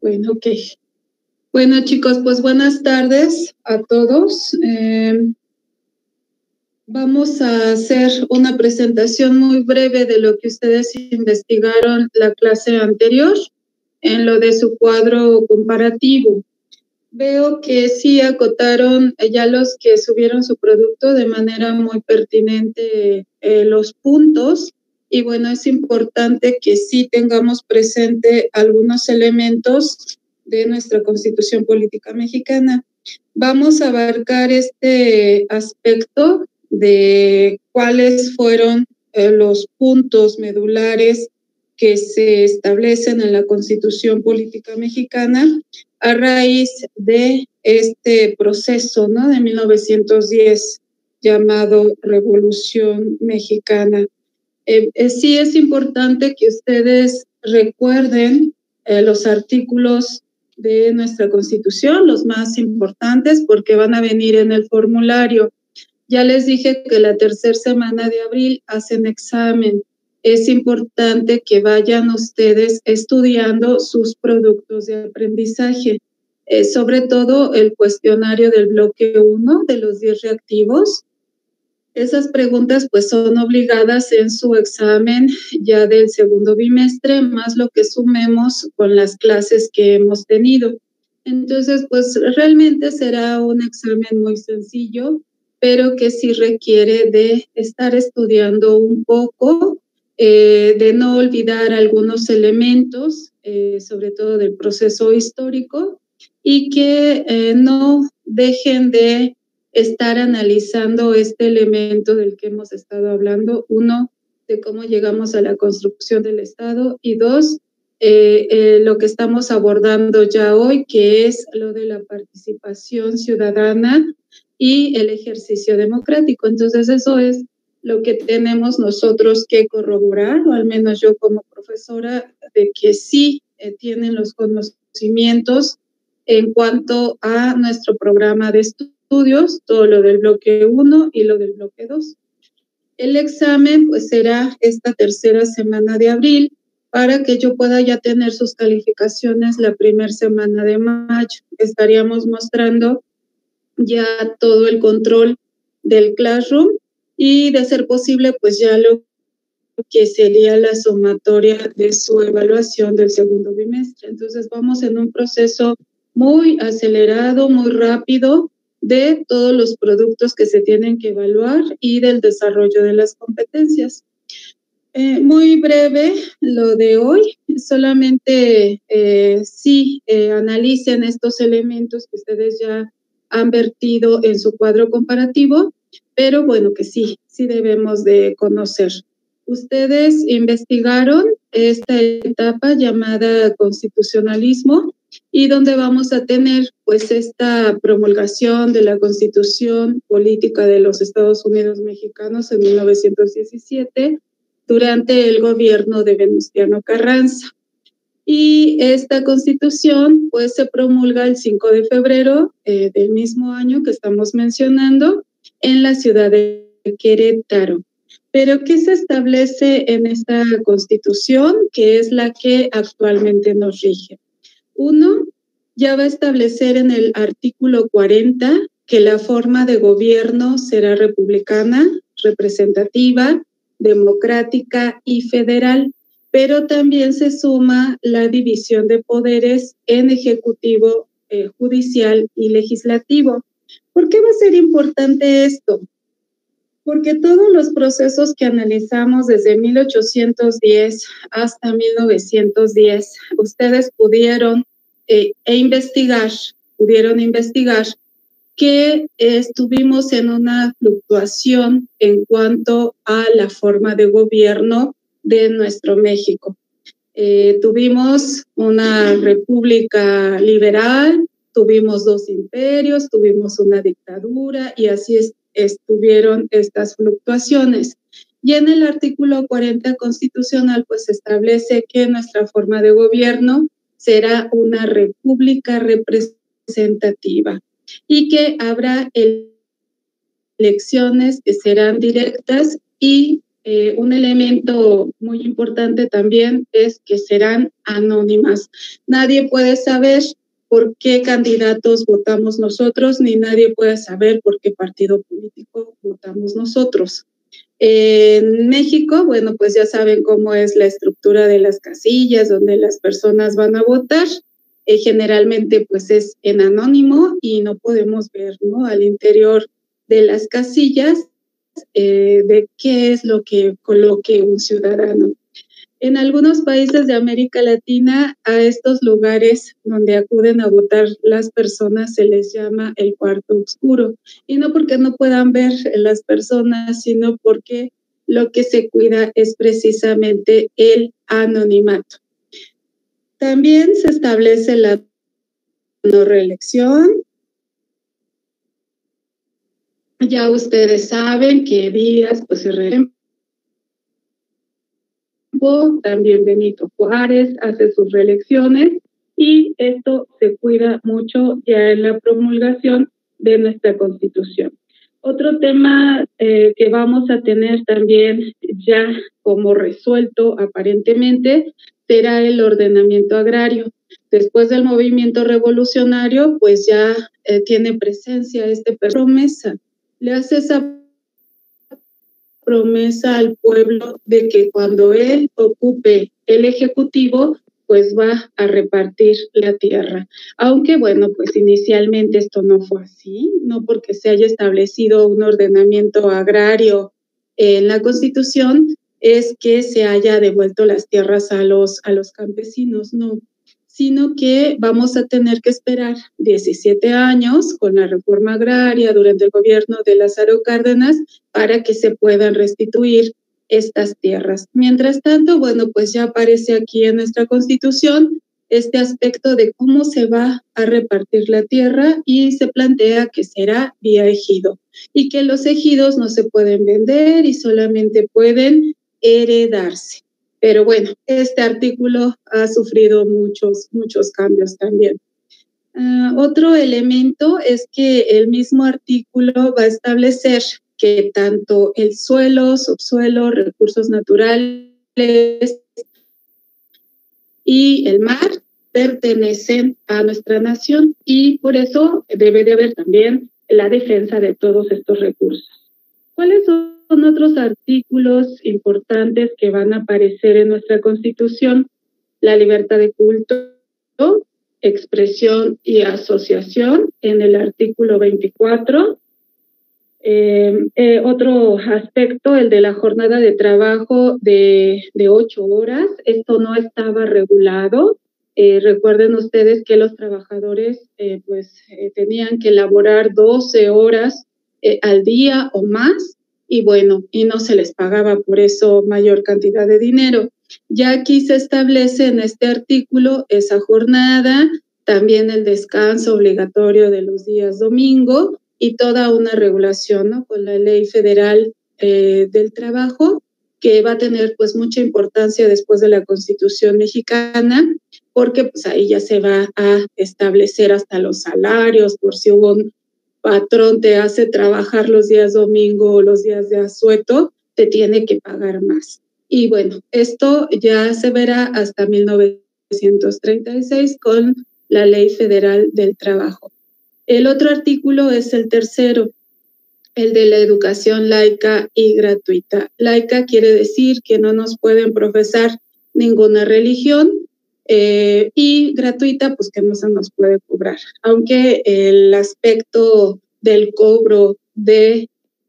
Bueno, ok. Bueno, chicos, pues buenas tardes a todos. Vamos a hacer una presentación muy breve de lo que ustedes investigaron la clase anterior en lo de su cuadro comparativo. Veo que sí acotaron ya los que subieron su producto de manera muy pertinente los puntos. Y bueno, es importante que sí tengamos presente algunos elementos de nuestra Constitución Política Mexicana. Vamos a abarcar este aspecto de cuáles fueron los puntos medulares que se establecen en la Constitución Política Mexicana a raíz de este proceso, ¿no?, de 1910 llamado Revolución Mexicana. Sí es importante que ustedes recuerden los artículos de nuestra Constitución, los más importantes, porque van a venir en el formulario. Ya les dije que la tercera semana de abril hacen examen. Es importante que vayan ustedes estudiando sus productos de aprendizaje, sobre todo el cuestionario del bloque 1 de los 10 reactivos. Esas preguntas pues son obligadas en su examen ya del segundo bimestre, más lo que sumemos con las clases que hemos tenido. Entonces, pues realmente será un examen muy sencillo, pero que sí requiere de estar estudiando un poco, de no olvidar algunos elementos, sobre todo del proceso histórico, y que no dejen de estar analizando este elemento del que hemos estado hablando. Uno, de cómo llegamos a la construcción del Estado, y dos, lo que estamos abordando ya hoy, que es lo de la participación ciudadana y el ejercicio democrático. Entonces, eso es lo que tenemos nosotros que corroborar, o al menos yo como profesora, de que sí tienen los conocimientos en cuanto a nuestro programa de estudios, todo lo del bloque 1 y lo del bloque 2. El examen pues será esta tercera semana de abril, para que yo pueda ya tener sus calificaciones la primera semana de mayo. Estaríamos mostrando ya todo el control del Classroom y, de ser posible, pues ya lo que sería la sumatoria de su evaluación del segundo bimestre. Entonces vamos en un proceso muy acelerado, muy rápido, de todos los productos que se tienen que evaluar y del desarrollo de las competencias. Muy breve lo de hoy, solamente analicen estos elementos que ustedes ya han vertido en su cuadro comparativo, pero bueno, que sí debemos de conocer. Ustedes investigaron esta etapa llamada constitucionalismo, y donde vamos a tener pues esta promulgación de la Constitución Política de los Estados Unidos Mexicanos en 1917, durante el gobierno de Venustiano Carranza. Y esta Constitución pues se promulga el 5 de febrero del mismo año que estamos mencionando, en la ciudad de Querétaro. Pero ¿qué se establece en esta Constitución, que es la que actualmente nos rige? Uno, ya va a establecer en el artículo 40 que la forma de gobierno será republicana, representativa, democrática y federal, pero también se suma la división de poderes en ejecutivo, judicial y legislativo. ¿Por qué va a ser importante esto? Porque todos los procesos que analizamos desde 1810 hasta 1910, ustedes pudieron investigar que estuvimos en una fluctuación en cuanto a la forma de gobierno de nuestro México. Tuvimos una república liberal, tuvimos 2 imperios, tuvimos una dictadura, y así estuvieron estas fluctuaciones. Y en el artículo 40 constitucional pues establece que nuestra forma de gobierno será una república representativa, y que habrá elecciones que serán directas y un elemento muy importante también es que serán anónimas. Nadie puede saber por qué candidatos votamos nosotros, ni nadie puede saber por qué partido político votamos nosotros. En México, bueno, pues ya saben cómo es la estructura de las casillas donde las personas van a votar. Generalmente, pues es en anónimo y no podemos ver, ¿no?, al interior de las casillas de qué es lo que coloque un ciudadano. En algunos países de América Latina, a estos lugares donde acuden a votar las personas se les llama el cuarto oscuro. Y no porque no puedan ver las personas, sino porque lo que se cuida es precisamente el anonimato. También se establece la no reelección. Ya ustedes saben que Díaz, pues se reelección. También Benito Juárez hace sus reelecciones y esto se cuida mucho ya en la promulgación de nuestra Constitución. Otro tema que vamos a tener también ya como resuelto aparentemente será el ordenamiento agrario. Después del movimiento revolucionario, pues ya tiene presencia promesa. Le hace esa promesa al pueblo de que cuando él ocupe el ejecutivo, pues va a repartir la tierra. Aunque, bueno, pues inicialmente esto no fue así, no porque se haya establecido un ordenamiento agrario en la Constitución, es que se haya devuelto las tierras a los campesinos, no, sino que vamos a tener que esperar 17 años con la reforma agraria durante el gobierno de Lázaro Cárdenas para que se puedan restituir estas tierras. Mientras tanto, bueno, pues ya aparece aquí en nuestra Constitución este aspecto de cómo se va a repartir la tierra y se plantea que será vía ejido y que los ejidos no se pueden vender y solamente pueden heredarse. Pero bueno, este artículo ha sufrido muchos cambios también. Otro elemento es que el mismo artículo va a establecer que tanto el suelo, subsuelo, recursos naturales y el mar pertenecen a nuestra nación y por eso debe de haber también la defensa de todos estos recursos. ¿Cuáles son otros artículos importantes que van a aparecer en nuestra Constitución? La libertad de culto, expresión y asociación en el artículo 24. Otro aspecto, el de la jornada de trabajo de 8 horas. Esto no estaba regulado. Recuerden ustedes que los trabajadores tenían que laborar 12 horas al día o más y bueno, y no se les pagaba por eso mayor cantidad de dinero. Ya aquí se establece en este artículo esa jornada, también el descanso obligatorio de los días domingo y toda una regulación, ¿no?, con la Ley Federal del Trabajo, que va a tener pues mucha importancia después de la Constitución mexicana, porque pues ahí ya se va a establecer hasta los salarios, por si un patrón te hace trabajar los días domingo o los días de asueto, te tiene que pagar más. Y bueno, esto ya se verá hasta 1936 con la Ley Federal del Trabajo. El otro artículo es el tercero, el de la educación laica y gratuita. Laica quiere decir que no nos pueden profesar ninguna religión y gratuita, pues que no se nos puede cobrar. Aunque el aspecto del cobro de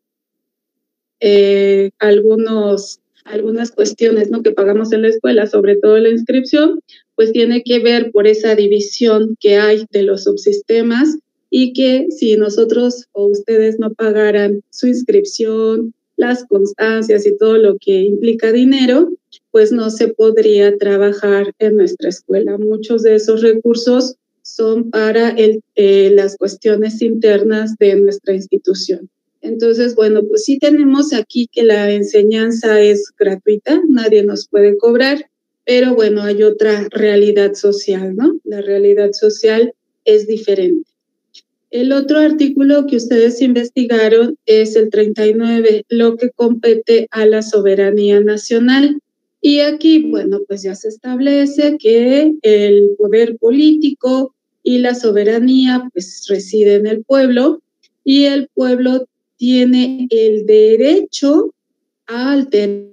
algunas cuestiones, ¿no?, que pagamos en la escuela, sobre todo la inscripción, pues tiene que ver por esa división que hay de los subsistemas y que si nosotros o ustedes no pagaran su inscripción, las constancias y todo lo que implica dinero, pues no se podría trabajar en nuestra escuela. Muchos de esos recursos son para las cuestiones internas de nuestra institución. Entonces, bueno, pues sí tenemos aquí que la enseñanza es gratuita, nadie nos puede cobrar, pero bueno, hay otra realidad social, ¿no? La realidad social es diferente. El otro artículo que ustedes investigaron es el 39, lo que compete a la soberanía nacional. Y aquí, bueno, pues ya se establece que el poder político y la soberanía pues reside en el pueblo y el pueblo tiene el derecho a alterar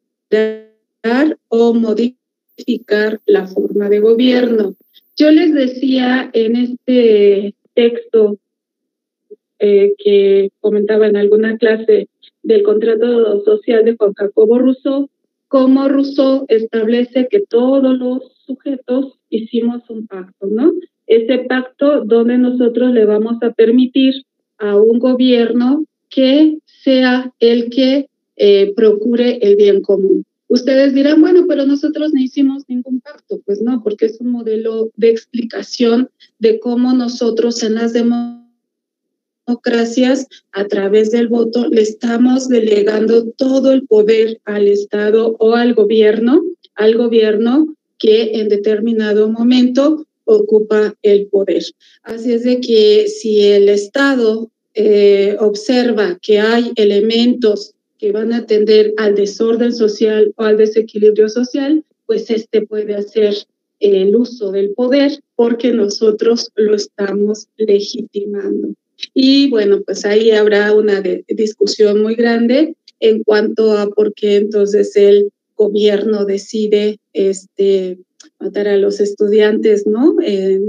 o modificar la forma de gobierno. Yo les decía en este texto que comentaba en alguna clase del contrato social de Juan Jacobo Rousseau, cómo Rousseau establece que todos los sujetos hicimos un pacto, ¿no? Ese pacto donde nosotros le vamos a permitir a un gobierno que sea el que procure el bien común. Ustedes dirán, bueno, pero nosotros no hicimos ningún pacto. Pues no, porque es un modelo de explicación de cómo nosotros en las democracias, a través del voto, le estamos delegando todo el poder al Estado o al gobierno que en determinado momento ocupa el poder. Así es de que si el Estado observa que hay elementos que van a tender al desorden social o al desequilibrio social, pues puede hacer el uso del poder porque nosotros lo estamos legitimando. Y bueno, pues ahí habrá una discusión muy grande en cuanto a por qué entonces el gobierno decide matar a los estudiantes, ¿no? En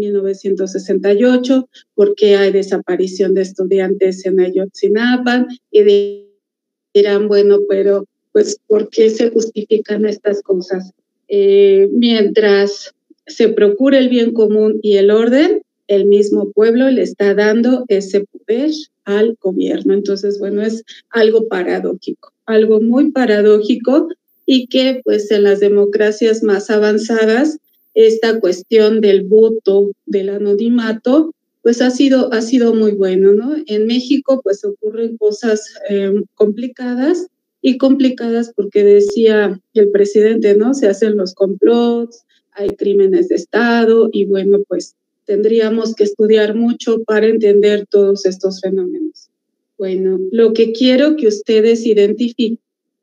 1968, por qué hay desaparición de estudiantes en Ayotzinapa, y dirán, bueno, pero pues ¿por qué se justifican estas cosas? Mientras se procura el bien común y el orden, el mismo pueblo le está dando ese poder al gobierno. Entonces, bueno, es algo paradójico, algo muy paradójico, y que pues en las democracias más avanzadas esta cuestión del voto, del anonimato, pues ha sido muy bueno, ¿no? En México pues ocurren cosas complicadas porque decía el presidente, ¿no? Se hacen los complots, hay crímenes de Estado y bueno, pues tendríamos que estudiar mucho para entender todos estos fenómenos. Bueno, lo que quiero que ustedes identifiquen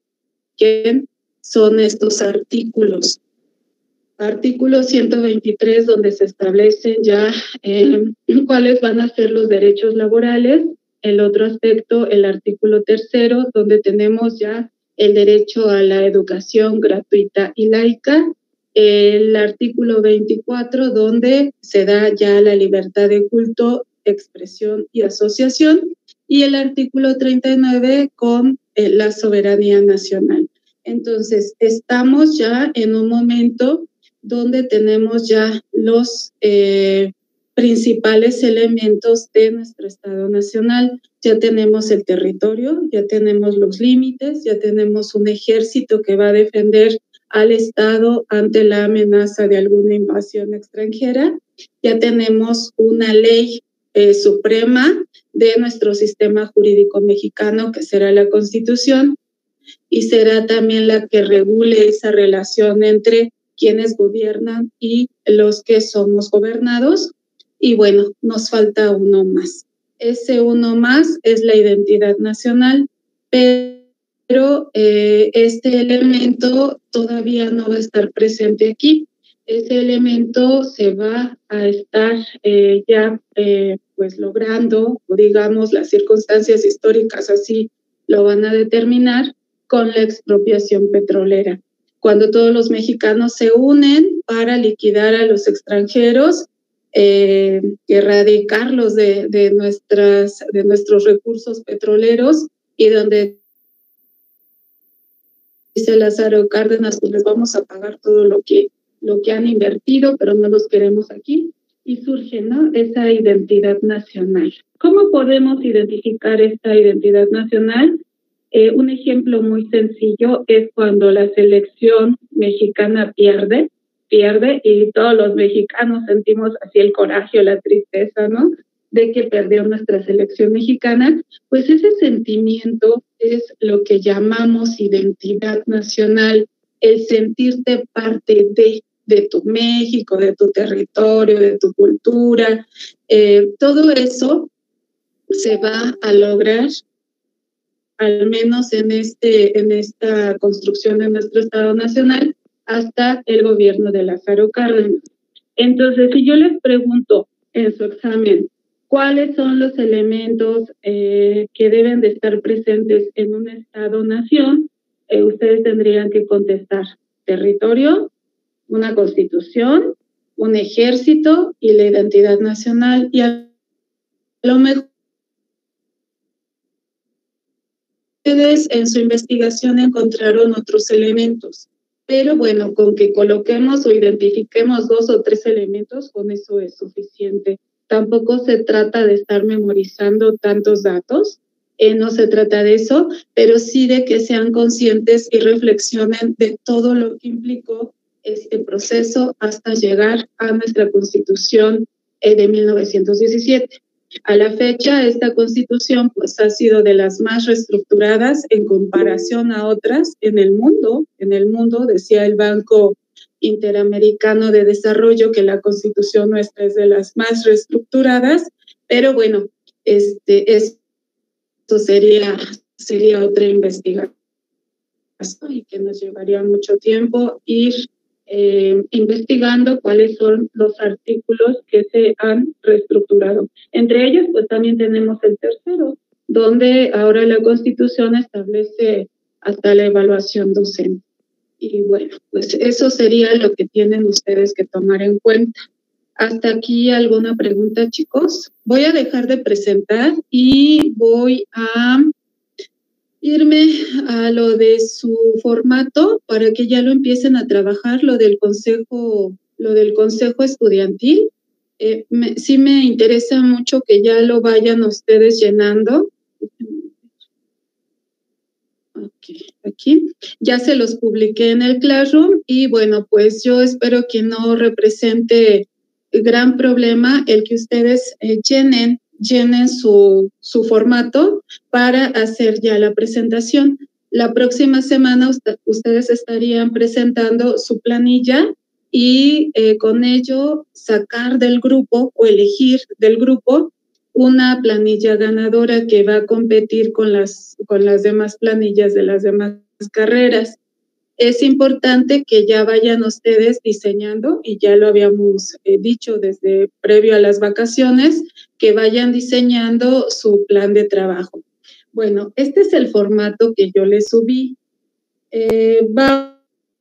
son estos artículos. Artículo 123, donde se establecen ya cuáles van a ser los derechos laborales. El otro aspecto, el artículo 3, donde tenemos ya el derecho a la educación gratuita y laica. El artículo 24, donde se da ya la libertad de culto, expresión y asociación. Y el artículo 39 con la soberanía nacional. Entonces, estamos ya en un momento donde tenemos ya los principales elementos de nuestro Estado Nacional. Ya tenemos el territorio, ya tenemos los límites, ya tenemos un ejército que va a defender al Estado ante la amenaza de alguna invasión extranjera. Ya tenemos una ley suprema de nuestro sistema jurídico mexicano, que será la Constitución, y será también la que regule esa relación entre quienes gobiernan y los que somos gobernados. Y bueno, nos falta uno más. Ese uno más es la identidad nacional, pero este elemento todavía no va a estar presente aquí. Ese elemento se va a estar pues logrando, o digamos, las circunstancias históricas así lo van a determinar con la expropiación petrolera. Cuando todos los mexicanos se unen para liquidar a los extranjeros, erradicarlos de nuestros recursos petroleros, y donde dice Lázaro Cárdenas, pues les vamos a pagar todo lo que han invertido, pero no los queremos aquí, y surge, ¿no?, esa identidad nacional. ¿Cómo podemos identificar esta identidad nacional? Un ejemplo muy sencillo es cuando la selección mexicana pierde y todos los mexicanos sentimos así el coraje o la tristeza, ¿no?, de que perdió nuestra selección mexicana. Pues ese sentimiento es lo que llamamos identidad nacional, el sentirte parte de. de tu México, de tu territorio, de tu cultura. Todo eso se va a lograr, al menos en esta construcción de nuestro Estado Nacional, hasta el gobierno de Lázaro Cárdenas. Entonces, si yo les pregunto en su examen, ¿cuáles son los elementos que deben de estar presentes en un Estado-nación? Ustedes tendrían que contestar: territorio, una constitución, un ejército y la identidad nacional. Y a lo mejor ustedes en su investigación encontraron otros elementos, pero bueno, con que coloquemos o identifiquemos 2 o 3 elementos, con eso es suficiente. Tampoco se trata de estar memorizando tantos datos, no se trata de eso, pero sí de que sean conscientes y reflexionen de todo lo que implicó este proceso hasta llegar a nuestra Constitución de 1917. A la fecha, esta Constitución pues, ha sido de las más reestructuradas en comparación a otras en el mundo. En el mundo, decía el Banco Interamericano de Desarrollo, que la Constitución nuestra es de las más reestructuradas, pero bueno, esto sería otra investigación y que nos llevaría mucho tiempo ir investigando cuáles son los artículos que se han reestructurado. Entre ellos, pues también tenemos el tercero, donde ahora la Constitución establece hasta la evaluación docente. Y bueno, pues eso sería lo que tienen ustedes que tomar en cuenta. Hasta aquí, ¿alguna pregunta, chicos? Voy a dejar de presentar y voy a irme a lo de su formato para que ya lo empiecen a trabajar, lo del consejo estudiantil. Sí me interesa mucho que ya lo vayan ustedes llenando. Okay, aquí ya se los publiqué en el Classroom y bueno, pues yo espero que no represente gran problema el que ustedes llenen su formato para hacer ya la presentación. La próxima semana ustedes estarían presentando su planilla y con ello sacar del grupo o elegir del grupo una planilla ganadora que va a competir con las demás planillas de las demás carreras. Es importante que ya vayan ustedes diseñando, y ya lo habíamos dicho desde previo a las vacaciones, que vayan diseñando su plan de trabajo. Bueno, este es el formato que yo les subí. Vamos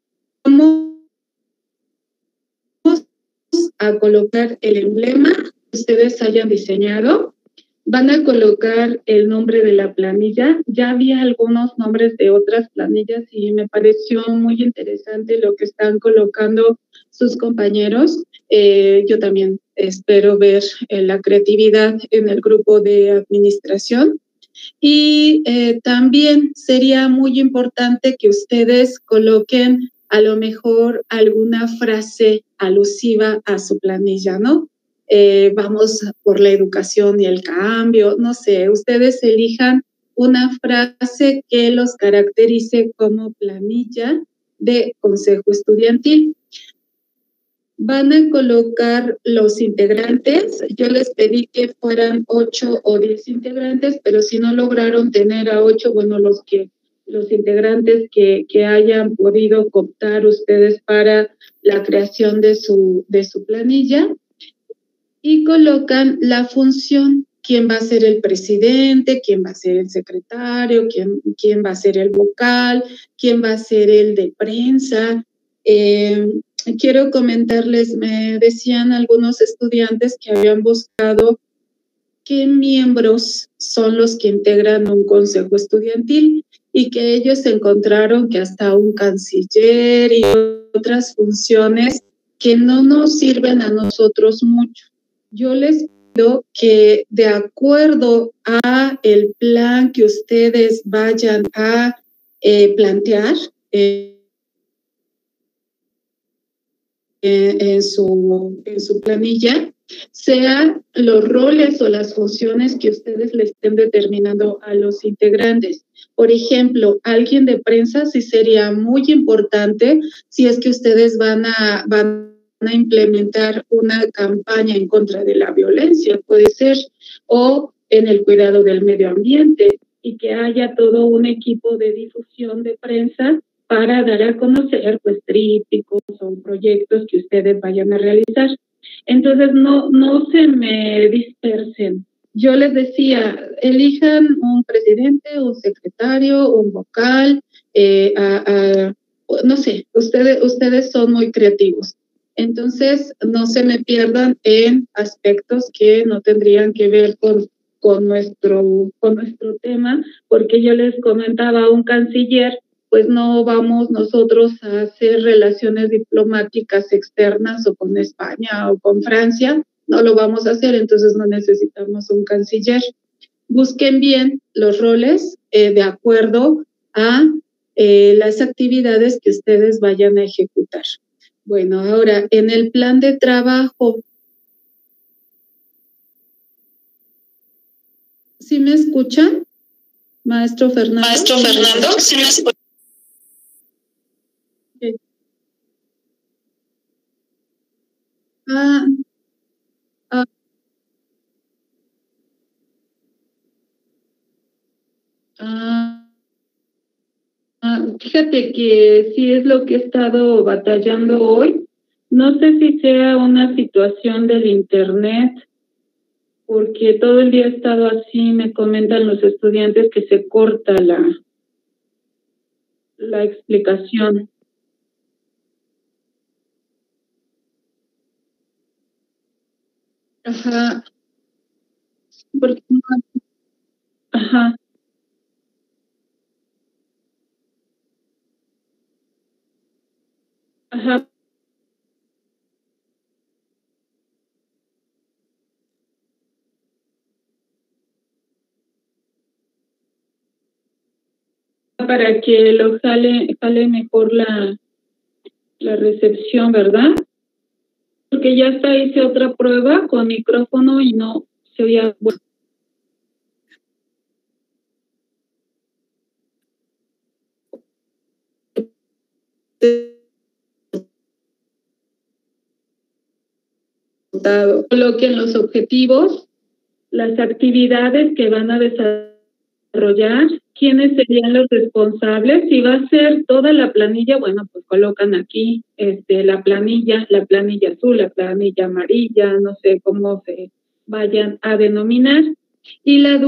a colocar el emblema que ustedes hayan diseñado. Van a colocar el nombre de la planilla. Ya había algunos nombres de otras planillas y me pareció muy interesante lo que están colocando sus compañeros. Yo también espero ver la creatividad en el grupo de administración. Y también sería muy importante que ustedes coloquen a lo mejor alguna frase alusiva a su planilla, ¿no? Vamos por la educación y el cambio, no sé, ustedes elijan una frase que los caracterice como planilla de consejo estudiantil. Van a colocar los integrantes. Yo les pedí que fueran 8 o 10 integrantes, pero si no lograron tener a 8, bueno, los integrantes que hayan podido cooptar ustedes para la creación de su planilla. Y colocan la función, quién va a ser el presidente, quién va a ser el secretario, quién va a ser el vocal, quién va a ser el de prensa. Quiero comentarles, me decían algunos estudiantes que habían buscado qué miembros son los que integran un consejo estudiantil y que ellos encontraron que hasta un canciller y otras funciones que no nos sirven a nosotros mucho. Yo les pido que de acuerdo a el plan que ustedes vayan a plantear en su planilla, sea los roles o las funciones que ustedes le estén determinando a los integrantes. Por ejemplo, alguien de prensa sí sería muy importante si es que ustedes van a implementar una campaña en contra de la violencia, puede ser, o en el cuidado del medio ambiente, y que haya todo un equipo de difusión de prensa para dar a conocer pues trípticos o proyectos que ustedes vayan a realizar. Entonces, no se me dispersen. Yo les decía, elijan un presidente, un secretario, un vocal, no sé, ustedes son muy creativos. Entonces, no se me pierdan en aspectos que no tendrían que ver con nuestro tema, porque yo les comentaba a un canciller, pues no vamos nosotros a hacer relaciones diplomáticas externas o con España o con Francia, no lo vamos a hacer, entonces no necesitamos un canciller. Busquen bien los roles de acuerdo a las actividades que ustedes vayan a ejecutar. Bueno, ahora, en el plan de trabajo, ¿sí me escuchan? Maestro Fernando. Maestro Fernando, ¿sí me escuchan? Fíjate que sí es lo que he estado batallando hoy. No sé si sea una situación del internet, porque todo el día he estado así, me comentan los estudiantes que se corta la explicación. Ajá. Porque, ajá. Ajá. Para que lo jale mejor la recepción, ¿verdad? Porque ya hasta hice otra prueba con micrófono y no se oía. Coloquen los objetivos, las actividades que van a desarrollar, quiénes serían los responsables, si va a ser toda la planilla, bueno, pues colocan aquí la planilla azul, la planilla amarilla, no sé cómo se vayan a denominar, y la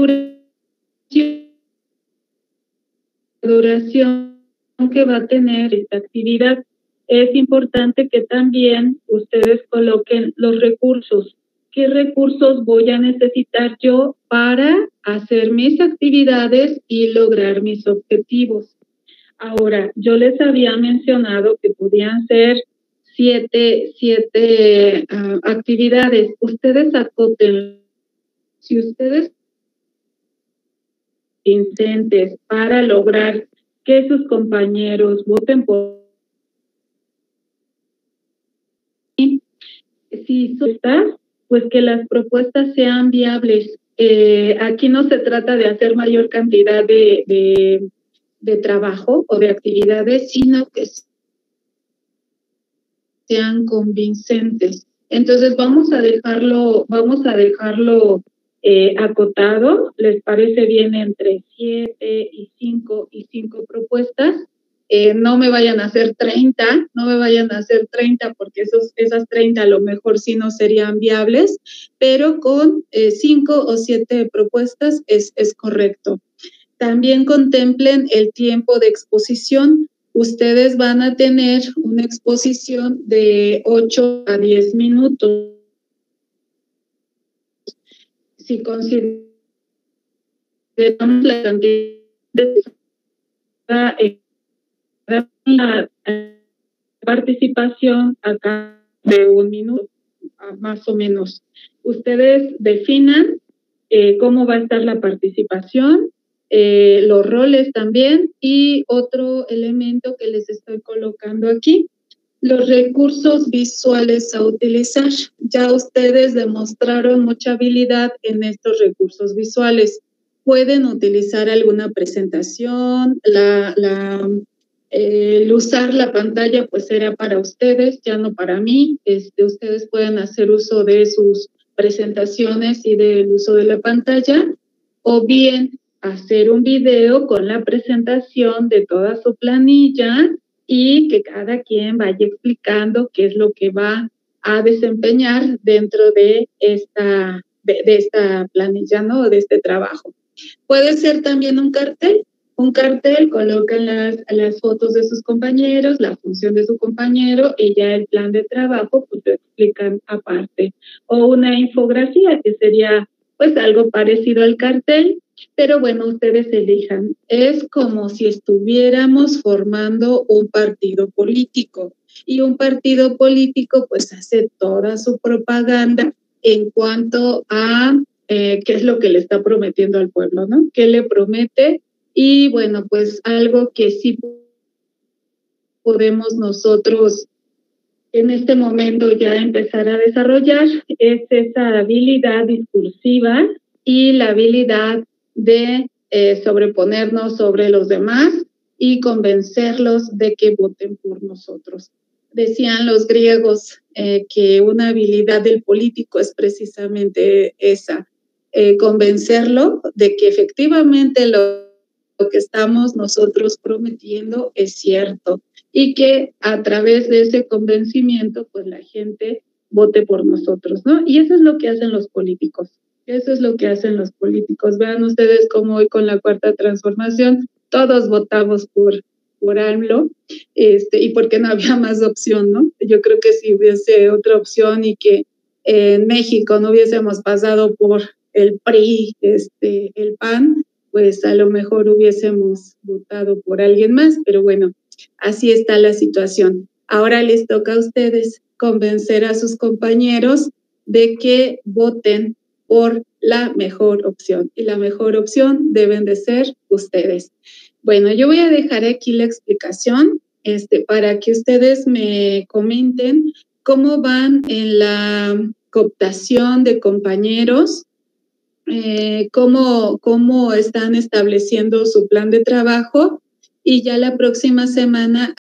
duración que va a tener esta actividad. Es importante que también ustedes coloquen los recursos. ¿Qué recursos voy a necesitar yo para hacer mis actividades y lograr mis objetivos? Ahora, yo les había mencionado que podían ser siete actividades. Ustedes acoten. Si ustedes incentes para lograr que sus compañeros voten por si estás, pues que las propuestas sean viables. Aquí no se trata de hacer mayor cantidad de trabajo o de actividades, sino que sean convincentes. Entonces vamos a dejarlo acotado. ¿Les parece bien entre 7 y 5 propuestas? No me vayan a hacer 30, porque esas 30 a lo mejor sí no serían viables, pero con 5 o 7 propuestas es correcto. También contemplen el tiempo de exposición. Ustedes van a tener una exposición de 8 a 10 minutos. Si consideramos la cantidad de la participación acá de 1 minuto, más o menos. Ustedes definan cómo va a estar la participación, los roles también, y otro elemento que les estoy colocando aquí. Los recursos visuales a utilizar. Ya ustedes demostraron mucha habilidad en estos recursos visuales. Pueden utilizar alguna presentación, el usar la pantalla pues será para ustedes, ya no para mí. Ustedes pueden hacer uso de sus presentaciones y del uso de la pantalla, o bien hacer un video con la presentación de toda su planilla y que cada quien vaya explicando qué es lo que va a desempeñar dentro de esta planilla, ¿no? De este trabajo. Puede ser también un cartel. Un cartel, colocan las fotos de sus compañeros, la función de su compañero y ya el plan de trabajo, pues lo explican aparte. O una infografía, que sería pues algo parecido al cartel, pero bueno, ustedes elijan. Es como si estuviéramos formando un partido político, y un partido político pues hace toda su propaganda en cuanto a qué es lo que le está prometiendo al pueblo, ¿no? ¿Qué le promete? Y bueno, pues algo que sí podemos nosotros en este momento ya empezar a desarrollar es esa habilidad discursiva y la habilidad de sobreponernos sobre los demás y convencerlos de que voten por nosotros. Decían los griegos que una habilidad del político es precisamente esa, convencerlo de que efectivamente lo que estamos nosotros prometiendo es cierto, y que a través de ese convencimiento, pues la gente vote por nosotros, ¿no? Y eso es lo que hacen los políticos. Eso es lo que hacen los políticos. Vean ustedes cómo hoy con la Cuarta Transformación todos votamos por AMLO, y porque no había más opción, ¿no? Yo creo que si hubiese otra opción y que en México no hubiésemos pasado por el PRI, el PAN, pues a lo mejor hubiésemos votado por alguien más, pero bueno, así está la situación. Ahora les toca a ustedes convencer a sus compañeros de que voten por la mejor opción, y la mejor opción deben de ser ustedes. Bueno, yo voy a dejar aquí la explicación para que ustedes me comenten cómo van en la cooptación de compañeros, cómo están estableciendo su plan de trabajo, y ya la próxima semana